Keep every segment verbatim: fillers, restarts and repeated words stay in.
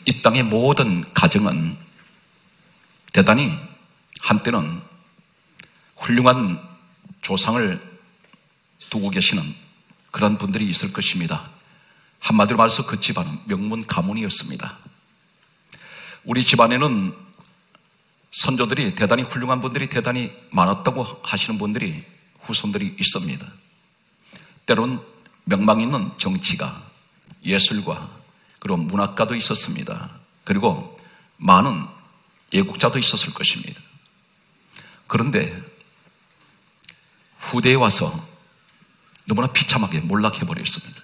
이 땅의 모든 가정은 대단히 한때는 훌륭한 조상을 두고 계시는 그런 분들이 있을 것입니다. 한마디로 말해서 그 집안은 명문 가문이었습니다. 우리 집안에는 선조들이 대단히 훌륭한 분들이 대단히 많았다고 하시는 분들이 후손들이 있습니다. 때론 명망 있는 정치가, 예술가, 그리고 문학가도 있었습니다. 그리고 많은 예국자도 있었을 것입니다. 그런데 후대에 와서 너무나 비참하게 몰락해버렸습니다.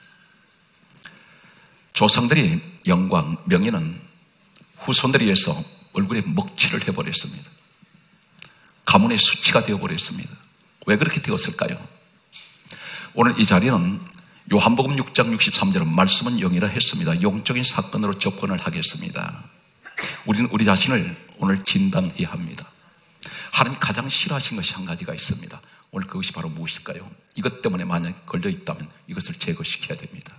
조상들이 영광, 명예는 후손들에 의해서 얼굴에 먹칠을 해버렸습니다. 가문의 수치가 되어버렸습니다. 왜 그렇게 되었을까요? 오늘 이 자리는 요한복음 육 장 육십삼 절은 말씀은 영이라 했습니다. 영적인 사건으로 접근을 하겠습니다. 우리는 우리 자신을 오늘 진단해야 합니다. 하나님이 가장 싫어하신 것이 한 가지가 있습니다. 오늘 그것이 바로 무엇일까요? 이것 때문에 만약 걸려있다면 이것을 제거시켜야 됩니다.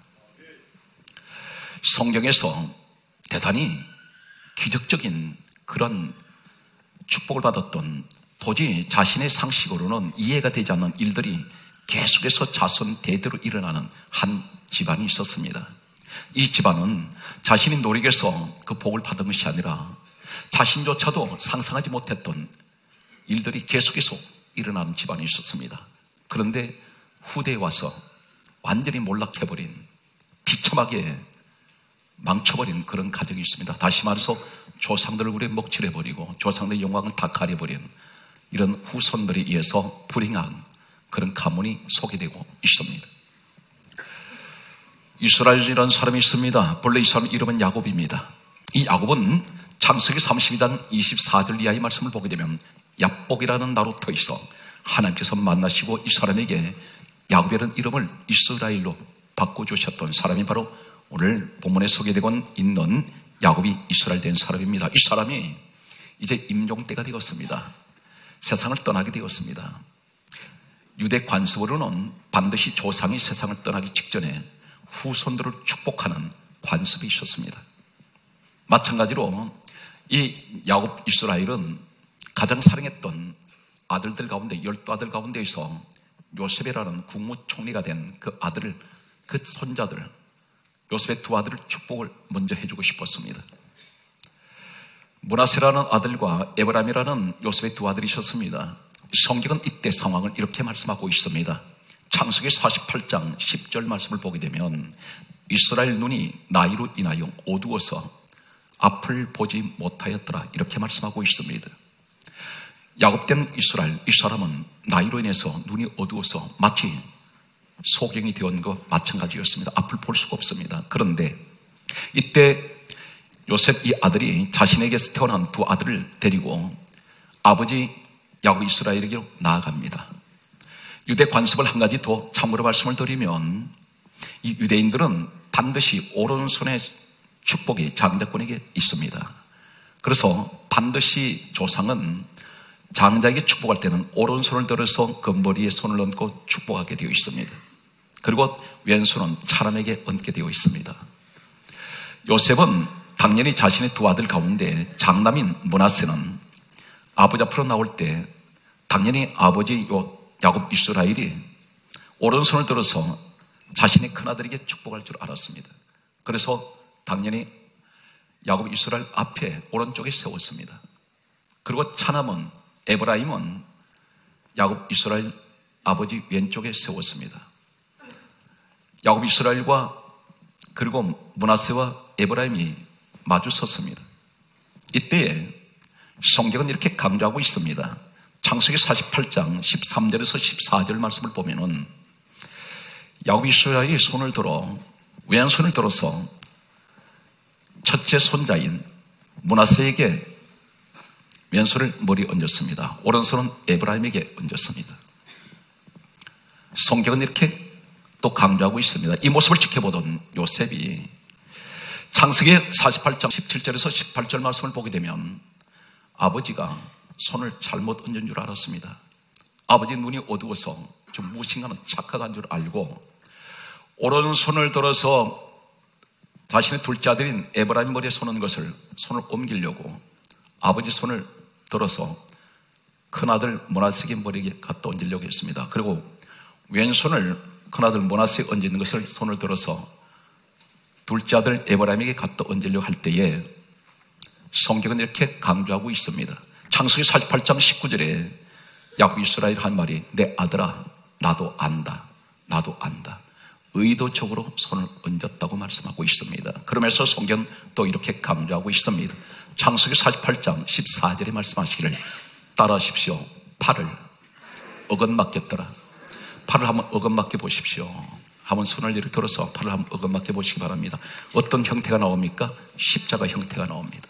성경에서 대단히 기적적인 그런 축복을 받았던, 도저히 자신의 상식으로는 이해가 되지 않는 일들이 계속해서 자손 대대로 일어나는 한 집안이 있었습니다. 이 집안은 자신이 노력해서 그 복을 받은 것이 아니라 자신조차도 상상하지 못했던 일들이 계속해서 일어나는 집안이 있었습니다. 그런데 후대에 와서 완전히 몰락해버린, 비참하게 망쳐버린 그런 가정이 있습니다. 다시 말해서 조상들 얼굴에 먹칠해버리고 조상들의 영광을 다 가려버린 이런 후손들에 의해서 불행한 그런 가문이 소개되고 있습니다. 이스라엘이라는 사람이 있습니다. 본래 이 사람 이름은 야곱입니다. 이 야곱은 창세기 삼십이 장 이십사 절 이하의 말씀을 보게 되면 야복이라는 나루터에서 하나님께서 만나시고 이 사람에게 야곱이라는 이름을 이스라엘로 바꿔주셨던 사람이 바로 오늘 본문에 소개되고 있는 야곱이 이스라엘 된 사람입니다. 이 사람이 이제 임종 때가 되었습니다. 세상을 떠나게 되었습니다. 유대 관습으로는 반드시 조상이 세상을 떠나기 직전에 후손들을 축복하는 관습이 있었습니다. 마찬가지로 이 야곱 이스라엘은 가장 사랑했던 아들들 가운데, 열두 아들 가운데에서 요셉이라는 국무총리가 된 그 아들을, 그 손자들, 요셉의 두 아들을 축복을 먼저 해주고 싶었습니다. 므낫세라는 아들과 에브라임이라는 요셉의 두 아들이 있었습니다. 성경은 이때 상황을 이렇게 말씀하고 있습니다. 창세기 사십팔 장 십 절 말씀을 보게 되면 이스라엘 눈이 나이로 인하여 어두워서 앞을 보지 못하였더라, 이렇게 말씀하고 있습니다. 야곱된 이스라엘, 이 사람은 나이로 인해서 눈이 어두워서 마치 소경이 되었는 것 마찬가지였습니다. 앞을 볼 수가 없습니다. 그런데 이때 요셉 이 아들이 자신에게서 태어난 두 아들을 데리고 아버지 야곱 이스라엘에게로 나아갑니다. 유대 관습을 한 가지 더 참고로 말씀을 드리면 이 유대인들은 반드시 오른손의 축복이 장자권에게 있습니다. 그래서 반드시 조상은 장자에게 축복할 때는 오른손을 들어서 금머리에 손을 얹고 축복하게 되어 있습니다. 그리고 왼손은 사람에게 얹게 되어 있습니다. 요셉은 당연히 자신의 두 아들 가운데 장남인 므낫세는 아버지 앞으로 나올 때 당연히 아버지 야곱 이스라엘이 오른손을 들어서 자신의 큰아들에게 축복할 줄 알았습니다. 그래서 당연히 야곱 이스라엘 앞에 오른쪽에 세웠습니다. 그리고 차남은 에브라임은 야곱 이스라엘 아버지 왼쪽에 세웠습니다. 야곱 이스라엘과 그리고 므낫세와 에브라임이 마주 섰습니다. 이때에 성경은 이렇게 강조하고 있습니다. 창세기 사십팔 장 십삼 절에서 십사 절 말씀을 보면은 야곱 이스라엘이 손을 들어 왼손을 들어서 첫째 손자인 므낫세에게 왼손을 머리에 얹었습니다. 오른손은 에브라임에게 얹었습니다. 성경은 이렇게 또 강조하고 있습니다. 이 모습을 지켜보던 요셉이 창세기 사십팔 장 십칠 절에서 십팔 절 말씀을 보게 되면 아버지가 손을 잘못 얹은 줄 알았습니다. 아버지 눈이 어두워서 좀 무엇인가는 착각한 줄 알고 오른손을 들어서 자신의 둘째 아들인 에브라임 머리에 손은 것을 손을 옮기려고 아버지 손을 들어서 큰아들 므낫세의 머리에 갖다 얹으려고 했습니다. 그리고 왼손을 큰아들 므낫세에 얹는 것을 손을 들어서 둘째 아들 에브라임에게 갖다 얹으려고 할 때에 성경은 이렇게 강조하고 있습니다. 창세기 사십팔 장 십구 절에 야곱 이스라엘 한 말이 내 아들아 나도 안다. 나도 안다. 의도적으로 손을 얹었다고 말씀하고 있습니다. 그러면서 성경은 또 이렇게 강조하고 있습니다. 창세기 사십팔 장 십사 절에 말씀하시기를 따라하십시오. 팔을 어긋맞겠더라. 팔을 한번 어긋맞게 보십시오. 한번 손을 이렇게 들어서 팔을 한번 어긋맞게 보시기 바랍니다. 어떤 형태가 나옵니까? 십자가 형태가 나옵니다.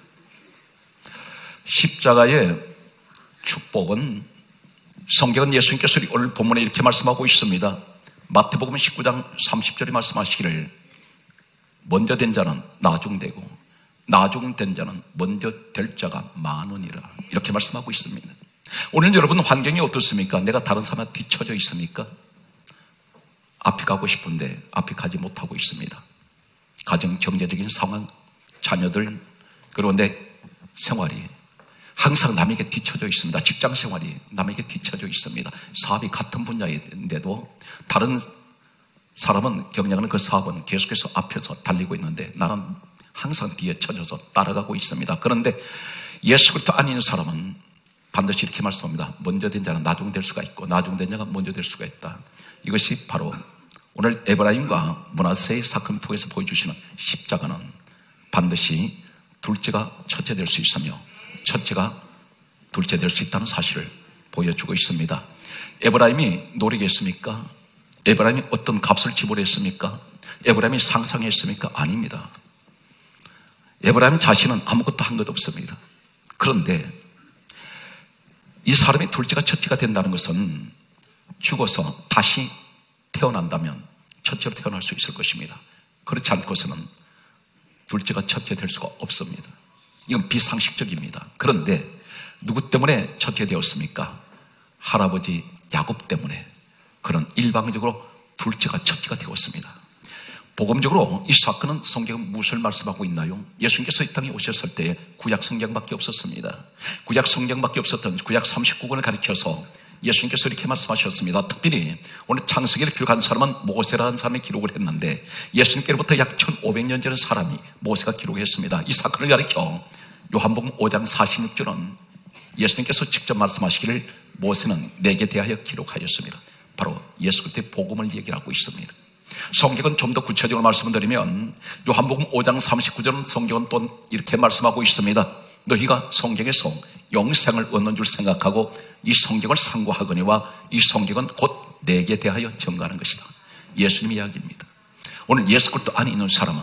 십자가의 축복은 성경은 예수님께서 오늘 본문에 이렇게 말씀하고 있습니다. 마태복음 십구 장 삼십 절에 말씀하시기를 먼저 된 자는 나중되고 나중된 자는 먼저 될 자가 많으니라 이렇게 말씀하고 있습니다. 오늘 여러분 환경이 어떻습니까? 내가 다른 사람한테 뒤처져 있습니까? 앞에 가고 싶은데 앞에 가지 못하고 있습니다. 가정 경제적인 상황, 자녀들, 그리고 내 생활이 항상 남에게 뒤쳐져 있습니다. 직장 생활이 남에게 뒤쳐져 있습니다. 사업이 같은 분야인데도 다른 사람은 경영하는 그 사업은 계속해서 앞에서 달리고 있는데 나는 항상 뒤에 쳐져서 따라가고 있습니다. 그런데 예수 그리스도 아닌 사람은 반드시 이렇게 말씀합니다. 먼저 된 자는 나중될 수가 있고 나중된 자가 먼저 될 수가 있다. 이것이 바로 오늘 에브라임과 므낫세의 사건을 통해서 보여주시는 십자가는 반드시 둘째가 첫째 될 수 있으며 첫째가 둘째 될 수 있다는 사실을 보여주고 있습니다. 에브라임이 노력했습니까? 에브라임이 어떤 값을 지불했습니까? 에브라임이 상상했습니까? 아닙니다. 에브라임 자신은 아무것도 한 것 없습니다. 그런데 이 사람이 둘째가 첫째가 된다는 것은 죽어서 다시 태어난다면 첫째로 태어날 수 있을 것입니다. 그렇지 않고서는 둘째가 첫째 될 수가 없습니다. 이건 비상식적입니다. 그런데 누구 때문에 첫째 되었습니까? 할아버지 야곱 때문에 그런 일방적으로 둘째가 첫째가 되었습니다. 복음적으로 이 사건은 성경은 무엇을 말씀하고 있나요? 예수님께서 이 땅에 오셨을 때 구약 성경밖에 없었습니다. 구약 성경밖에 없었던 구약 삼십구 권을 가리켜서 예수님께서 이렇게 말씀하셨습니다. 특별히 오늘 창세기를 기록한 사람은 모세라는 사람이 기록을 했는데 예수님께로부터 약 천오백 년 전의 사람이 모세가 기록했습니다. 이 사건을 가리켜 요한복음 오 장 사십육 절은 예수님께서 직접 말씀하시기를 모세는 내게 대하여 기록하였습니다. 바로 예수 그리스도의 복음을 얘기하고 있습니다. 성경은 좀 더 구체적으로 말씀을 드리면 요한복음 오 장 삼십구 절은 성경은 또 이렇게 말씀하고 있습니다. 너희가 성경에서 영생을 얻는 줄 생각하고 이 성경을 상고하거니와 이 성경은 곧 내게 대하여 증거하는 것이다. 예수님 이야기입니다. 오늘 예수 그리스도 안에 있는 사람은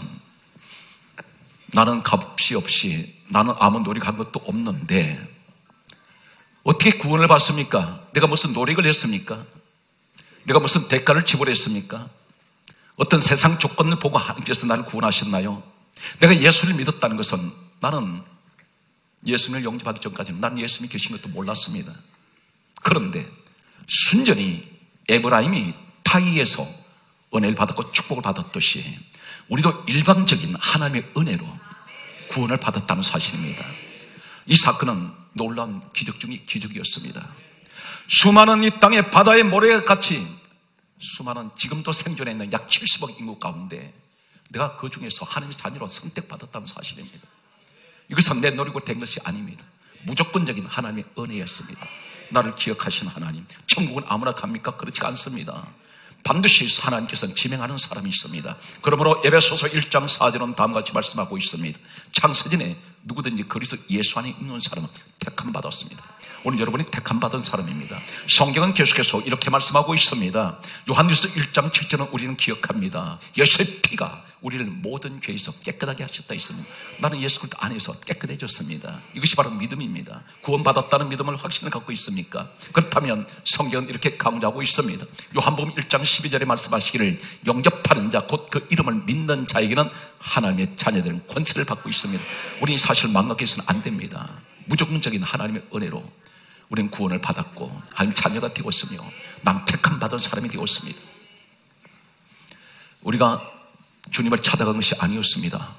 나는 값이 없이 나는 아무 노력한 것도 없는데 어떻게 구원을 받습니까? 내가 무슨 노력을 했습니까? 내가 무슨 대가를 지불했습니까? 어떤 세상 조건을 보고 하나님께서 나를 구원하셨나요? 내가 예수를 믿었다는 것은 나는 예수님을 영접하기 전까지는 나는 예수님이 계신 것도 몰랐습니다. 그런데 순전히 에브라임이 타이에서 은혜를 받았고 축복을 받았듯이 우리도 일방적인 하나님의 은혜로 구원을 받았다는 사실입니다. 이 사건은 놀라운 기적 중의 기적이었습니다. 수많은 이 땅의 바다의 모래같이 수많은 지금도 생존해 있는 약 칠십억 인구 가운데 내가 그 중에서 하나님의 자녀로 선택받았다는 사실입니다. 이것은 내 노력으로 된 것이 아닙니다. 무조건적인 하나님의 은혜였습니다. 나를 기억하신 하나님. 천국은 아무나 갑니까? 그렇지 않습니다. 반드시 하나님께서는 지명하는 사람이 있습니다. 그러므로 에베소서 일 장 사 절은 다음과 같이 말씀하고 있습니다. 창세전에 누구든지 그리스도 예수 안에 있는 사람은 택함 받았습니다. 오늘 여러분이 택함 받은 사람입니다. 성경은 계속해서 이렇게 말씀하고 있습니다. 요한일서 일 장 칠 절은 우리는 기억합니다. 예수의 피가 우리를 모든 죄에서 깨끗하게 하셨다 있습니다. 나는 예수 그리스도 안에서 깨끗해졌습니다. 이것이 바로 믿음입니다. 구원받았다는 믿음을 확신을 갖고 있습니까? 그렇다면 성경은 이렇게 강조하고 있습니다. 요한복음 일 장 십이 절에 말씀하시기를 영접하는 자 곧 그 이름을 믿는 자에게는 하나님의 자녀들은 권세를 받고 있습니다. 우리는 사실 망각해서는 안 됩니다. 무조건적인 하나님의 은혜로 우리는 구원을 받았고 하나님 자녀가 되었으며 난 택함 받은 사람이 되었습니다. 우리가 주님을 찾아간 것이 아니었습니다.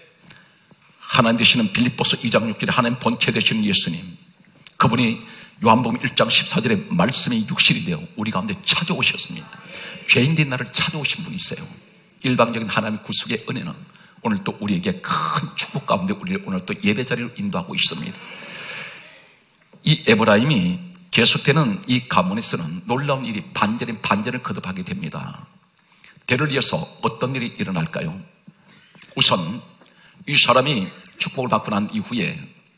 하나님 되시는 빌립보서 이 장 육 절에 하나님 본체 되시는 예수님, 그분이 요한복음 일 장 십사 절에 말씀이 육신이 되어 우리 가운데 찾아오셨습니다. 죄인된 나를 찾아오신 분이세요. 일방적인 하나님의 구속의 은혜는 오늘 또 우리에게 큰 축복 가운데 우리를 오늘 또 예배 자리로 인도하고 있습니다. 이 에브라임이 계속되는 이 가문에서는 놀라운 일이 반전인 반전을 거듭하게 됩니다. 대를 이어서 어떤 일이 일어날까요? 우선 이 사람이 축복을 받고 난 이후에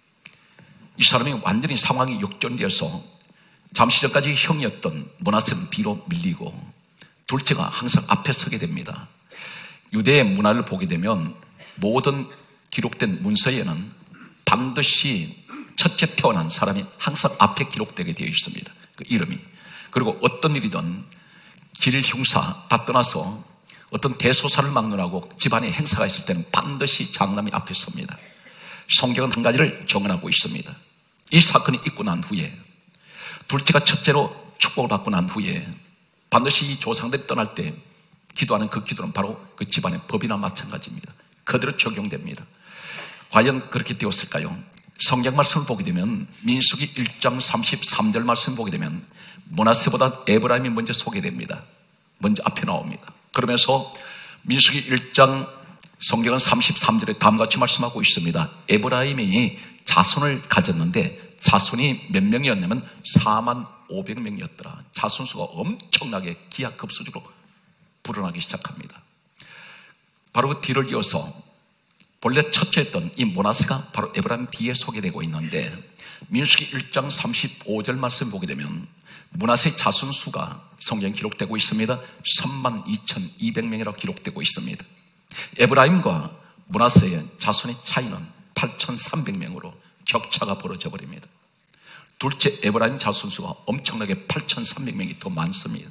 이 사람이 완전히 상황이 역전되어서 잠시 전까지 형이었던 므낫세는 뒤로 밀리고 둘째가 항상 앞에 서게 됩니다. 유대의 문화를 보게 되면 모든 기록된 문서에는 반드시 첫째 태어난 사람이 항상 앞에 기록되게 되어 있습니다. 그 이름이. 그리고 어떤 일이든 길 형사 다 떠나서 어떤 대소사를 막론하고 집안에 행사가 있을 때는 반드시 장남이 앞에 섭니다. 성경은 한 가지를 정언하고 있습니다. 이 사건이 있고 난 후에 둘째가 첫째로 축복을 받고 난 후에 반드시 이 조상들이 떠날 때 기도하는 그 기도는 바로 그 집안의 법이나 마찬가지입니다. 그대로 적용됩니다. 과연 그렇게 되었을까요? 성경 말씀을 보게 되면 민수기 일 장 삼십삼 절 말씀을 보게 되면 므낫세보다 에브라임이 먼저 소개됩니다. 먼저 앞에 나옵니다. 그러면서 민수기 일 장 성경은 삼십삼 절에 다음같이 말씀하고 있습니다. 에브라임이 자손을 가졌는데 자손이 몇 명이었냐면 사만 오백 명이었더라. 자손 수가 엄청나게 기하급수적으로 불어나기 시작합니다. 바로 그 뒤를 이어서 본래 첫째였던 이 므낫세가 바로 에브라임 뒤에 소개되고 있는데 민수기 일 장 삼십오 절 말씀 보게 되면 므낫세의 자손 수가 성경에 기록되고 있습니다. 삼만 이천이백 명이라고 기록되고 있습니다. 에브라임과 므낫세의 자손의 차이는 팔천삼백 명으로 격차가 벌어져 버립니다. 둘째 에브라임 자손 수가 엄청나게 팔천삼백 명이 더 많습니다.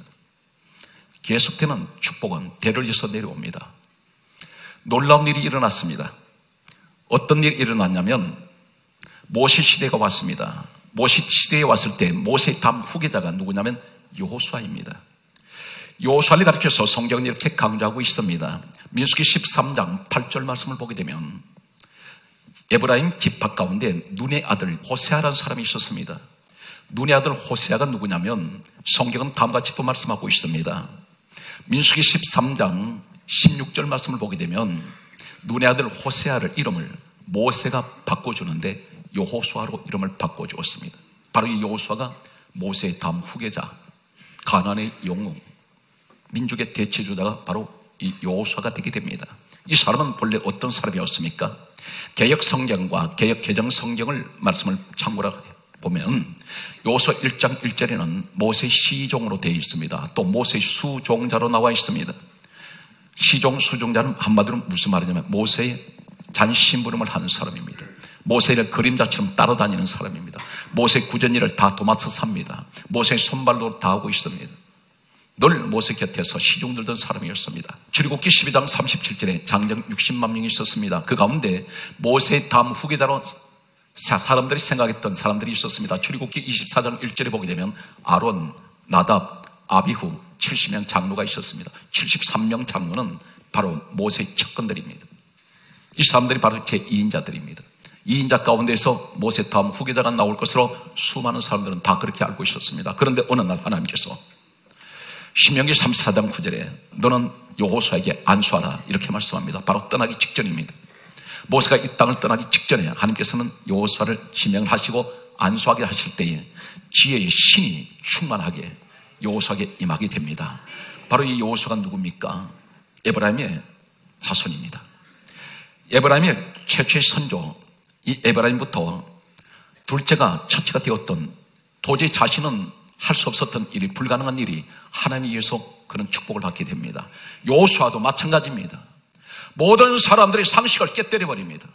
계속되는 축복은 대를 이어서 내려옵니다. 놀라운 일이 일어났습니다. 어떤 일이 일어났냐면 모세 시대가 왔습니다. 모세 시대에 왔을 때 모세의 다음 후계자가 누구냐면 여호수아입니다. 여호수아를 가리켜서 성경은 이렇게 강조하고 있습니다. 민수기 십삼 장 팔 절 말씀을 보게 되면 에브라임 지파 가운데 눈의 아들 호세아라는 사람이 있었습니다. 눈의 아들 호세아가 누구냐면 성경은 다음같이 또 말씀하고 있습니다. 민수기 십삼 장 십육 절 말씀을 보게 되면 눈의 아들 호세아를 이름을 모세가 바꿔주는데 여호수아로 이름을 바꿔주었습니다. 바로 이 여호수아가 모세의 다음 후계자, 가나안의 영웅, 민족의 대체주자가 바로 이 여호수아가 되게 됩니다. 이 사람은 본래 어떤 사람이었습니까? 개역 성경과 개역 개정 성경을 말씀을 참고로 보면 여호수아 일 장 일 절에는 모세의 시종으로 되어 있습니다. 또 모세의 수종자로 나와 있습니다. 시종, 수종자는 한마디로 무슨 말이냐면 모세의 잔심부름을 하는 사람입니다. 모세를 그림자처럼 따라다니는 사람입니다. 모세의 구전일을 다 도맡아 삽니다. 모세의 손발로 다 하고 있습니다. 늘 모세 곁에서 시종 들던 사람이었습니다. 출애굽기 십이 장 삼십칠 절에 장정 육십만 명이 있었습니다. 그 가운데 모세의 다음 후계자로 사람들이 생각했던 사람들이 있었습니다. 출애굽기 이십사 장 일 절에 보게 되면 아론, 나답, 아비후 칠십 명 장로가 있었습니다. 칠십삼 명 장로는 바로 모세의 측근들입니다. 이 사람들이 바로 제이 인자들입니다. 이 인자 가운데서 모세 다음 후계자가 나올 것으로 수많은 사람들은 다 그렇게 알고 있었습니다. 그런데 어느 날 하나님께서 신명기 삼십사 장 구 절에 너는 여호수아에게 안수하라 이렇게 말씀합니다. 바로 떠나기 직전입니다. 모세가 이 땅을 떠나기 직전에 하나님께서는 여호수아를 지명을 하시고 안수하게 하실 때에 지혜의 신이 충만하게 여호수아에게 임하게 됩니다. 바로 이 여호수아가 누굽니까? 에브라임의 자손입니다. 에브라임의 최초의 선조, 이 에브라임부터 둘째가 첫째가 되었던 도저히 자신은 할 수 없었던 일이, 불가능한 일이 하나님에 의해서 그런 축복을 받게 됩니다. 여호수아도 마찬가지입니다. 모든 사람들의 상식을 깨뜨려버립니다.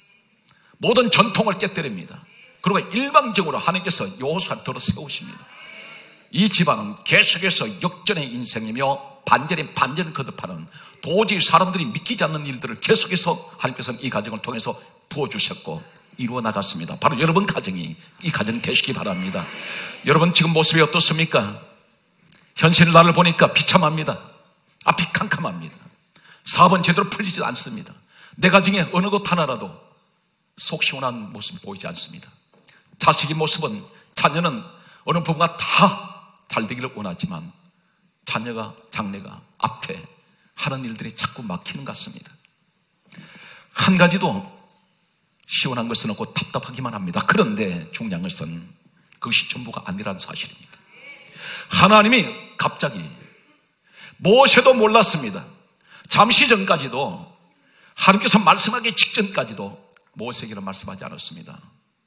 모든 전통을 깨뜨립니다. 그리고 일방적으로 하나님께서 여호수아를 들어 세우십니다. 이 집안은 계속해서 역전의 인생이며 반전의 반전을 거듭하는, 도저히 사람들이 믿기지 않는 일들을 계속해서 하나님께서는 이 가정을 통해서 부어주셨고 이루어 나갔습니다. 바로 여러분 가정이 이 가정 되시기 바랍니다. 여러분 지금 모습이 어떻습니까? 현실 나를 보니까 비참합니다. 앞이 캄캄합니다. 사업은 제대로 풀리지 않습니다. 내 가정에 어느 것 하나라도 속 시원한 모습이 보이지 않습니다. 자식의 모습은, 자녀는 어느 부부가 다 잘 되기를 원하지만 자녀가, 장래가 앞에 하는 일들이 자꾸 막히는 것 같습니다. 한 가지도 시원한 것은 없고 답답하기만 합니다. 그런데 중요한 것은 그것이 전부가 아니라는 사실입니다. 하나님이 갑자기, 모세도 몰랐습니다. 잠시 전까지도, 하나님께서 말씀하기 직전까지도 모세에게는 말씀하지 않았습니다.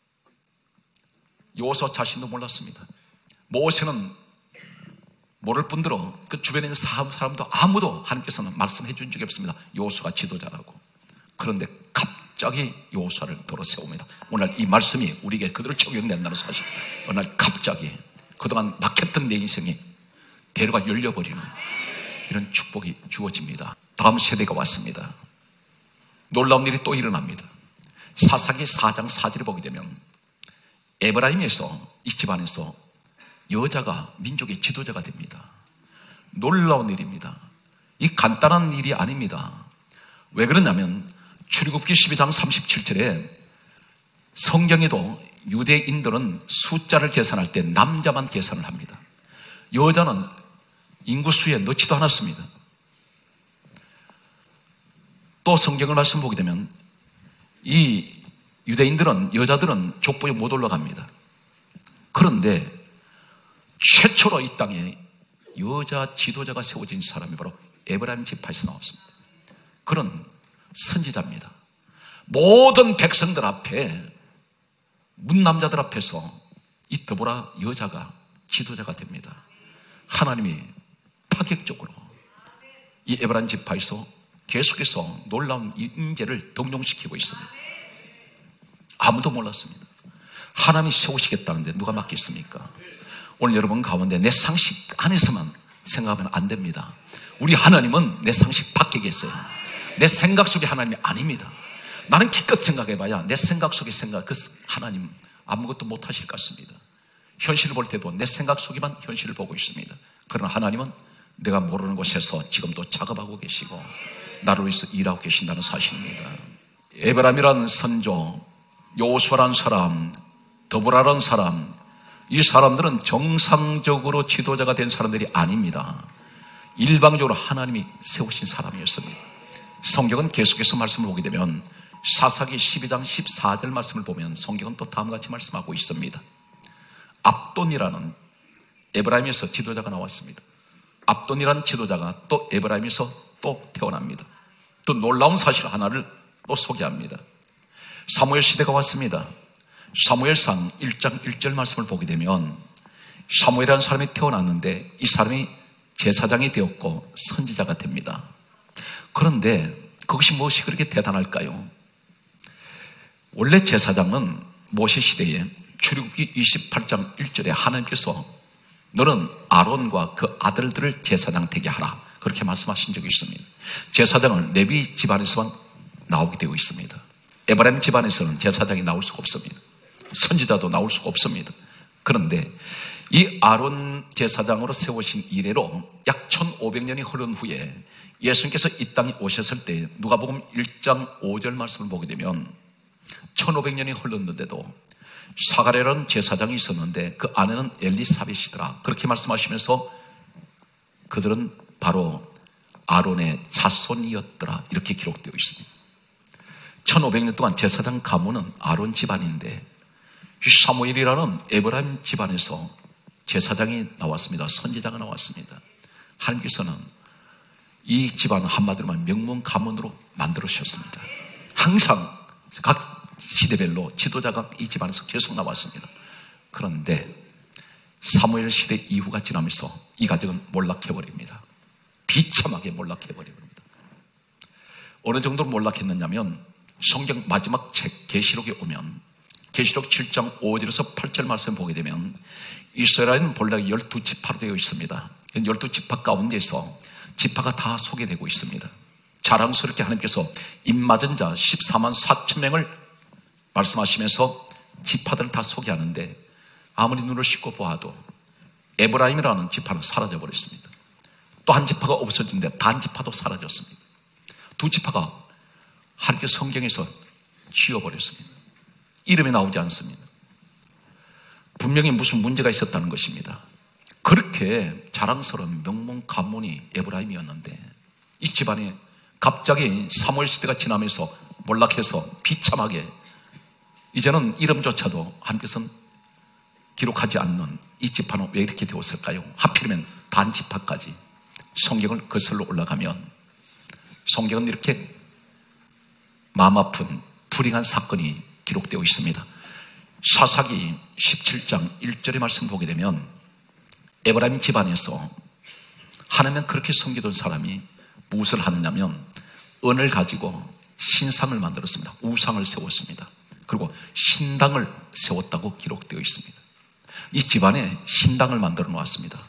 여호수아 자신도 몰랐습니다. 모세는 모를 뿐더러 그 주변에 있는 사람도 아무도 하나님께서는 말씀해 준 적이 없습니다. 여호수아가 지도자라고. 그런데 갑자기 여호수아를 도로 세웁니다. 오늘 이 말씀이 우리에게 그대로 적용된다는 사실. 어느 날 갑자기 그동안 막혔던 내 인생이 대로가 열려버리는 이런 축복이 주어집니다. 다음 세대가 왔습니다. 놀라운 일이 또 일어납니다. 사사기 사 장 사 절을 보게 되면 에브라임에서, 이 집안에서 여자가 민족의 지도자가 됩니다. 놀라운 일입니다. 이 간단한 일이 아닙니다. 왜 그러냐면 출애굽기 십이 장 삼십칠 절에 성경에도 유대인들은 숫자를 계산할 때 남자만 계산을 합니다. 여자는 인구수에 넣지도 않았습니다. 또 성경을 말씀 보게 되면 이 유대인들은, 여자들은 족보에 못 올라갑니다. 그런데 최초로 이 땅에 여자 지도자가 세워진 사람이 바로 에브라임 지파에서 나왔습니다. 그런 선지자입니다. 모든 백성들 앞에, 문남자들 앞에서 이 드보라 여자가 지도자가 됩니다. 하나님이 파격적으로 이 에브라임 지파에서 계속해서 놀라운 인재를 등용시키고 있습니다. 아무도 몰랐습니다. 하나님이 세우시겠다는데 누가 맡겠습니까? 오늘 여러분 가운데 내 상식 안에서만 생각하면 안 됩니다. 우리 하나님은 내 상식 밖에 계세요. 내 생각 속의 하나님이 아닙니다. 나는 기껏 생각해봐야 내 생각 속의 생각, 그 하나님 아무것도 못하실 것 같습니다. 현실을 볼 때도 내 생각 속에만 현실을 보고 있습니다. 그러나 하나님은 내가 모르는 곳에서 지금도 작업하고 계시고 나를 위해서 일하고 계신다는 사실입니다. 에브라임이라는 선조, 여호수아라는 사람, 드보라라는 사람, 이 사람들은 정상적으로 지도자가 된 사람들이 아닙니다. 일방적으로 하나님이 세우신 사람이었습니다. 성경은 계속해서 말씀을 보게 되면 사사기 십이 장 십사 절 말씀을 보면 성경은 또 다음과 같이 말씀하고 있습니다. 압돈이라는 에브라임에서 지도자가 나왔습니다. 압돈이라는 지도자가 또 에브라임에서 또 태어납니다. 또 놀라운 사실 하나를 또 소개합니다. 사무엘 시대가 왔습니다. 사무엘상 일 장 일 절 말씀을 보게 되면 사무엘이라는 사람이 태어났는데 이 사람이 제사장이 되었고 선지자가 됩니다. 그런데 그것이 무엇이 그렇게 대단할까요? 원래 제사장은 모세 시대에 출애굽기 이십팔 장 일 절에 하나님께서 너는 아론과 그 아들들을 제사장 되게 하라, 그렇게 말씀하신 적이 있습니다. 제사장은 레위 집안에서만 나오게 되어 있습니다. 에브라임 집안에서는 제사장이 나올 수가 없습니다. 선지자도 나올 수가 없습니다. 그런데 이 아론 제사장으로 세우신 이래로 약 천오백 년이 흐른 후에 예수님께서 이 땅에 오셨을 때 누가복음 일 장 오 절 말씀을 보게 되면 천오백 년이 흘렀는데도 사가랴라는 제사장이 있었는데 그 아내는 엘리사벳이더라, 그렇게 말씀하시면서 그들은 바로 아론의 자손이었더라, 이렇게 기록되어 있습니다. 천오백 년 동안 제사장 가문은 아론 집안인데 사무엘이라는 에브라임 집안에서 제사장이 나왔습니다. 선지자가 나왔습니다. 하나님께서는 이 집안은 한마디로 말하면 명문 가문으로 만들으셨습니다. 항상 각 시대별로 지도자가 이 집안에서 계속 나왔습니다. 그런데 사무엘 시대 이후가 지나면서 이 가정은 몰락해버립니다. 비참하게 몰락해버립니다. 어느 정도로 몰락했느냐면 성경 마지막 책 계시록에 오면 계시록 칠 장 오 절에서 팔 절 말씀 보게 되면 이스라엘은 본래 열두 지파로 되어 있습니다. 열두 지파 가운데서 지파가 다 소개되고 있습니다. 자랑스럽게 하나님께서 입맞은 자 십사만 사천 명을 말씀하시면서 지파들을 다 소개하는데 아무리 눈을 씻고 보아도 에브라임이라는 지파는 사라져버렸습니다. 또 한 지파가 없어진데 단 지파도 사라졌습니다. 두 지파가 하나님께 성경에서 지워버렸습니다. 이름이 나오지 않습니다. 분명히 무슨 문제가 있었다는 것입니다. 그렇게 자랑스러운 명문 가문이 에브라임이었는데 이 집안이 갑자기 사무엘 시대가 지나면서 몰락해서 비참하게 이제는 이름조차도 하나님께서는 기록하지 않는 이 지파는 왜 이렇게 되었을까요? 하필이면 단 지파까지. 성경을 거슬러 올라가면 성경은 이렇게 마음 아픈 불행한 사건이 기록되어 있습니다. 사사기 십칠 장 일 절의 말씀 보게 되면 에브라임 집안에서 하나님은 그렇게 섬기던 사람이 무엇을 하느냐면 은을 가지고 신상을 만들었습니다. 우상을 세웠습니다. 그리고 신당을 세웠다고 기록되어 있습니다. 이 집안에 신당을 만들어 놓았습니다.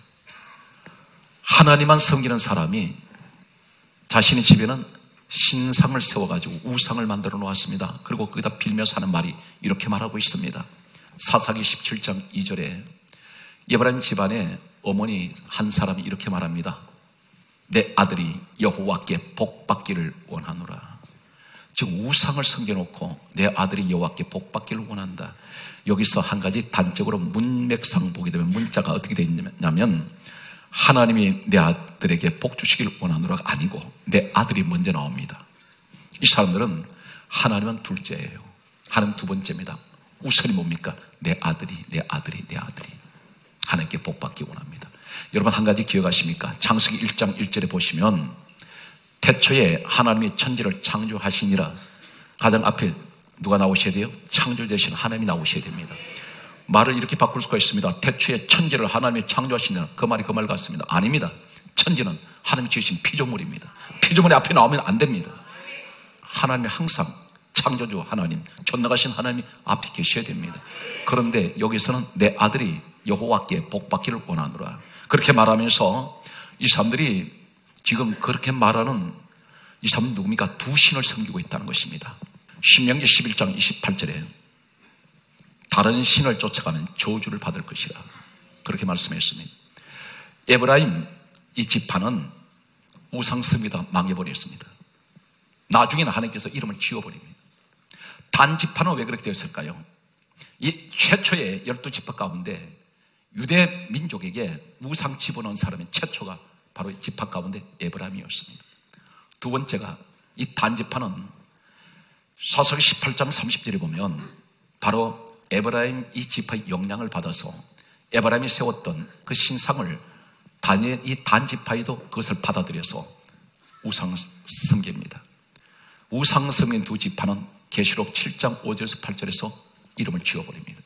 하나님만 섬기는 사람이 자신의 집에는 신상을 세워가지고 우상을 만들어 놓았습니다. 그리고 거기다 빌면서 하는 말이 이렇게 말하고 있습니다. 사사기 십칠 장 이 절에 에브라임 집안의 어머니 한 사람이 이렇게 말합니다. 내 아들이 여호와께 복받기를 원하노라. 즉 우상을 섬겨놓고 내 아들이 여호와께 복받기를 원한다. 여기서 한 가지 단적으로 문맥상 보게 되면 문자가 어떻게 되어 있냐면 하나님이 내 아들에게 복 주시기를 원하노라가 아니고 내 아들이 먼저 나옵니다. 이 사람들은 하나님은 둘째예요. 하나님 두 번째입니다. 우선이 뭡니까? 내 아들이 내 아들이 내 아들이 하나님께 복받기 원합니다. 여러분 한 가지 기억하십니까? 창세기 일 장 일 절에 보시면 태초에 하나님이 천지를 창조하시니라. 가장 앞에 누가 나오셔야 돼요? 창조되신 하나님이 나오셔야 됩니다. 말을 이렇게 바꿀 수가 있습니다. 태초에 천지를 하나님이 창조하시니라. 그 말이 그 말 같습니다. 아닙니다. 천지는 하나님이 지으신 피조물입니다. 피조물이 앞에 나오면 안 됩니다. 하나님이 항상 창조주 하나님, 전능하신 하나님이 앞에 계셔야 됩니다. 그런데 여기서는 내 아들이 여호와께 복받기를 원하노라. 그렇게 말하면서 이 사람들이 지금 그렇게 말하는 이 사람은 누굽니까? 두 신을 섬기고 있다는 것입니다. 신명기 십일 장 이십팔 절에 다른 신을 쫓아가는 저주를 받을 것이라 그렇게 말씀했습니다. 에브라임 이 지파는 우상 섬기다 망해버렸습니다. 나중에는 하나님께서 이름을 지워버립니다. 단 지파는 왜 그렇게 되었을까요? 이 최초의 열두 지파 가운데 유대 민족에게 우상 집어넣은 사람이 최초가 바로 지파 가운데 에브라임이었습니다. 두 번째가 이 단지파는 사사기 십팔 장 삼십 절에 보면 바로 에브라임 이 지파의 영향을 받아서 에브라임이 세웠던 그 신상을 단의 이 단지파에도 그것을 받아들여서 우상 섬깁니다. 우상 섬긴 두 지파는 계시록 칠 장 오 절에서 팔 절에서 이름을 지워버립니다.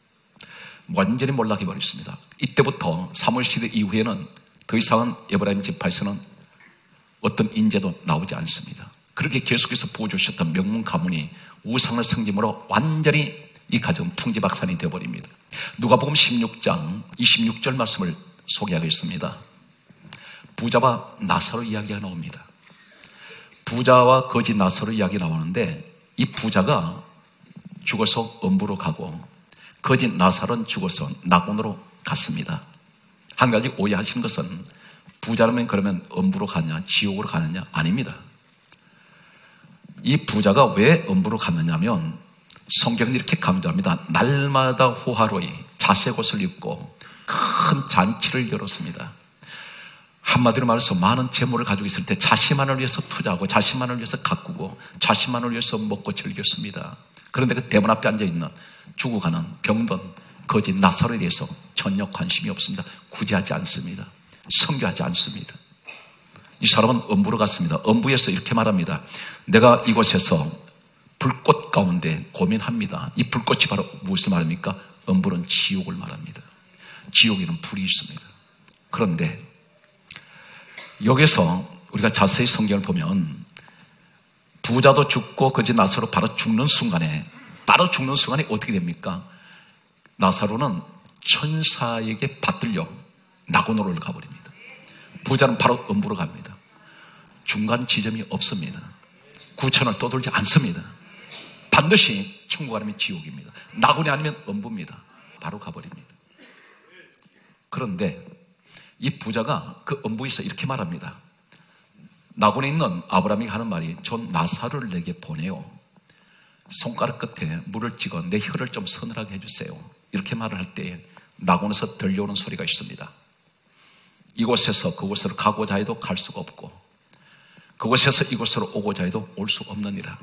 완전히 몰락해 버렸습니다. 이때부터 사무엘 시대 이후에는 더 이상은 에브라임 지파에서는 어떤 인재도 나오지 않습니다. 그렇게 계속해서 부어주셨던 명문 가문이 우상을 섬김으로 완전히 이 가정은 풍지박산이 되어버립니다. 누가복음 십육 장 이십육 절 말씀을 소개하겠습니다. 부자와 나사로 이야기가 나옵니다. 부자와 거지 나사로 이야기 나오는데 이 부자가 죽어서 음부로 가고 거지 나사로는 죽어서 낙원으로 갔습니다. 한 가지 오해하시는 것은 부자라면 그러면 음부로 가냐 지옥으로 가느냐 아닙니다. 이 부자가 왜 음부로 갔느냐면 성경이 이렇게 강조합니다. 날마다 호화로이 자색 옷을 입고 큰 잔치를 열었습니다. 한마디로 말해서 많은 재물을 가지고 있을 때 자신만을 위해서 투자하고 자신만을 위해서 가꾸고 자신만을 위해서 먹고 즐겼습니다. 그런데 그 대문 앞에 앉아있는 죽어가는 병든 거지 나사로에 대해서 전혀 관심이 없습니다. 구제하지 않습니다. 선교하지 않습니다. 이 사람은 음부로 갔습니다. 음부에서 이렇게 말합니다. 내가 이곳에서 불꽃 가운데 고민합니다. 이 불꽃이 바로 무엇을 말합니까? 음부는 지옥을 말합니다. 지옥에는 불이 있습니다. 그런데 여기서 우리가 자세히 성경을 보면 부자도 죽고 거지 나사로 바로 죽는 순간에 바로 죽는 순간에 어떻게 됩니까? 나사로는 천사에게 받들려 낙원으로 가버립니다. 부자는 바로 음부로 갑니다. 중간 지점이 없습니다. 구천을 떠돌지 않습니다. 반드시 천국 아니면 지옥입니다. 낙원이 아니면 음부입니다. 바로 가버립니다. 그런데 이 부자가 그 음부에서 이렇게 말합니다. 나곤에 있는 아브라함이 하는 말이 전 나사로를 내게 보내요. 손가락 끝에 물을 찍어 내 혀를 좀 서늘하게 해주세요. 이렇게 말을 할 때에 나곤에서 들려오는 소리가 있습니다. 이곳에서 그곳으로 가고자 해도 갈 수가 없고 그곳에서 이곳으로 오고자 해도 올 수 없느니라.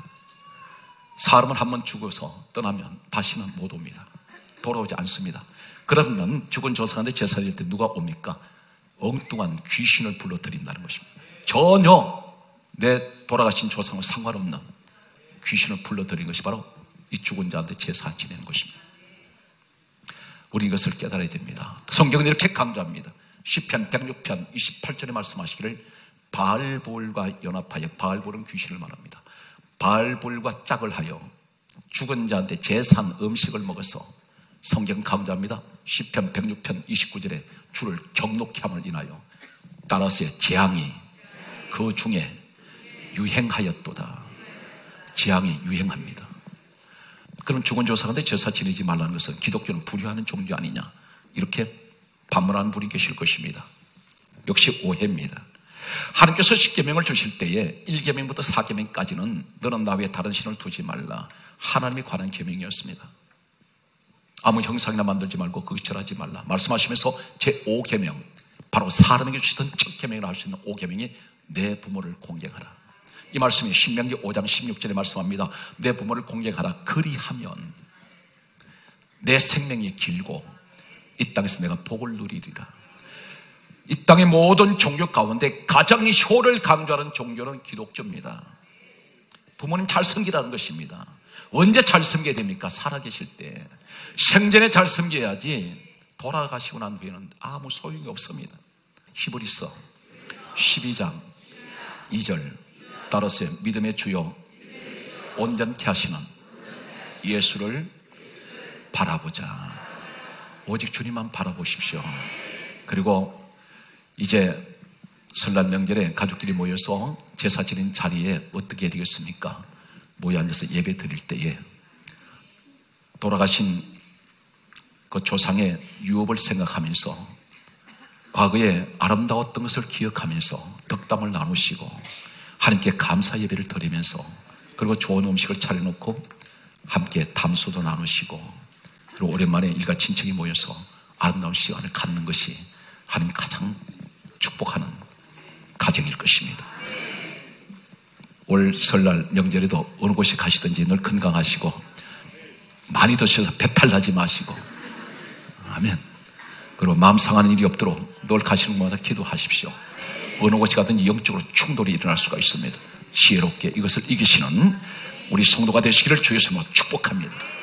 사람은 한번 죽어서 떠나면 다시는 못 옵니다. 돌아오지 않습니다. 그러면 죽은 조상한테 제사 드릴 때 누가 옵니까? 엉뚱한 귀신을 불러들인다는 것입니다. 전혀 내 돌아가신 조상과 상관없는 귀신을 불러들인 것이 바로 이 죽은 자한테 제사 지내는 것입니다. 우리 이것을 깨달아야 됩니다. 성경은 이렇게 강조합니다. 시편 백육 편 이십팔 절에 말씀하시기를 바알볼과 연합하여, 바알볼은 귀신을 말합니다. 바알볼과 짝을 하여 죽은 자한테 제사한 음식을 먹어서 성경은 강조합니다. 시편 백육 편 이십구 절에 주를 경록히 함을 인하여 따라서의 재앙이 그 중에 유행하였도다. 재앙이 유행합니다. 그럼 죽은 조상한테 제사 지내지 말라는 것은 기독교는 불효하는 종교 아니냐, 이렇게 반문하는 분이 계실 것입니다. 역시 오해입니다. 하나님께서 십계명을 주실 때에 일 계명부터 사 계명까지는 너는 나 외에 다른 신을 두지 말라, 하나님이 관한 계명이었습니다. 아무 형상이나 만들지 말고 그것 절하지 말라 말씀하시면서 제오 계명, 바로 사람에게 주시던 첫 계명을 할 수 있는 오 계명이 내 부모를 공경하라. 이 말씀이 신명기 오 장 십육 절에 말씀합니다. 내 부모를 공경하라. 그리하면 내 생명이 길고 이 땅에서 내가 복을 누리리라. 이 땅의 모든 종교 가운데 가장 효를 강조하는 종교는 기독교입니다. 부모님 잘 섬기라는 것입니다. 언제 잘 섬겨야 됩니까? 살아계실 때. 생전에 잘 섬겨야지 돌아가시고 난 후에는 아무 소용이 없습니다. 히브리서 십이 장 이 절 따라서 믿음의 주요 온전케 하시는 예수를 바라보자. 오직 주님만 바라보십시오. 그리고 이제 설날 명절에 가족들이 모여서 제사 지낸 자리에 어떻게 해야 되겠습니까? 모여 앉아서 예배 드릴 때에 돌아가신 그 조상의 유업을 생각하면서 과거에 아름다웠던 것을 기억하면서 덕담을 나누시고 하나님께 감사 예배를 드리면서 그리고 좋은 음식을 차려놓고 함께 담소도 나누시고 그리고 오랜만에 일가 친척이 모여서 아름다운 시간을 갖는 것이 하나님 가장 축복하는 가정일 것입니다. 올 설날 명절에도 어느 곳에 가시든지 늘 건강하시고 많이 드셔서 배탈 나지 마시고, 아멘. 그리고 마음 상하는 일이 없도록 늘 가시는 곳마다 기도하십시오. 어느 곳에 가든지 영적으로 충돌이 일어날 수가 있습니다. 지혜롭게 이것을 이기시는 우리 성도가 되시기를 주의 이름으로 축복합니다.